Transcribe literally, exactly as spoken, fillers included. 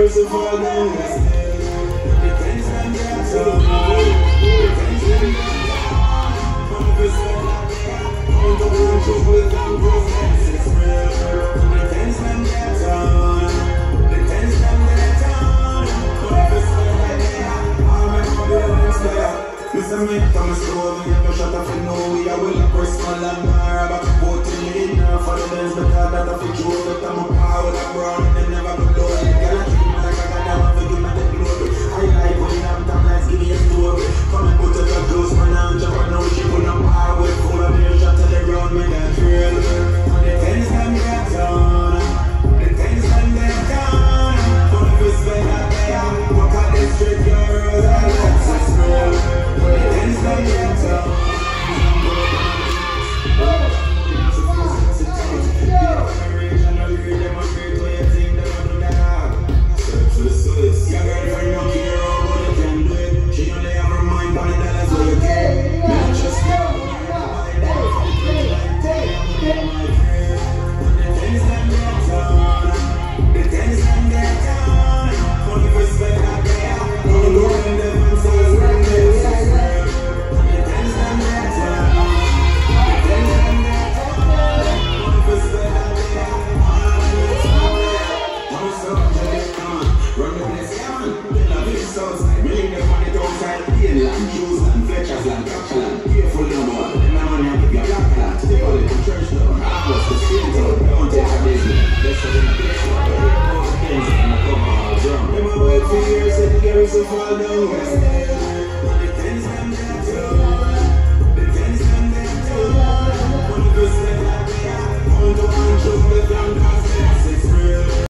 girls who fall down the stairs. The tens them get down. The tens them get down. From the step like that, on the road trouble and progress is real. The tens them get down. The tens them get down. From the step like that, all my problems there. Mister Mike, I'm a slow, we never shut up and know we are well up for small and bar. But both in the inner for the men's because that of the joke that I'm a power that brown and they never go low. You gotta keep me like I got that one for you not the glory. I like when I'm down, let's give me a story. Come and put it up close, man, I'm jump and now she put up power with full of beer shot to the ground, man, that's real. And the things them get down, the things them get down. Don't ever spend that day, walk out the street, girl, that's real. Things that get down. Your girlfriend don't care about you can do it. She only have her mind on the dollars so you can. Man, just know the things that get down. The things that get down. Don't respect that there. Don't go in them and say it's real. Fall down,